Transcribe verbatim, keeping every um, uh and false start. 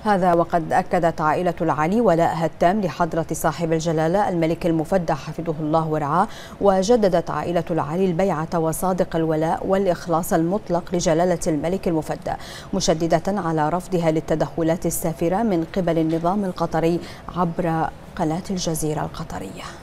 هذا وقد أكدت عائلة العلي ولاءها التام لحضرة صاحب الجلالة الملك المفدى حفظه الله ورعاه، وجددت عائلة العلي البيعة وصادق الولاء والإخلاص المطلق لجلالة الملك المفدى، مشددة على رفضها للتدخلات السافرة من قبل النظام القطري عبر قناة الجزيرة القطرية.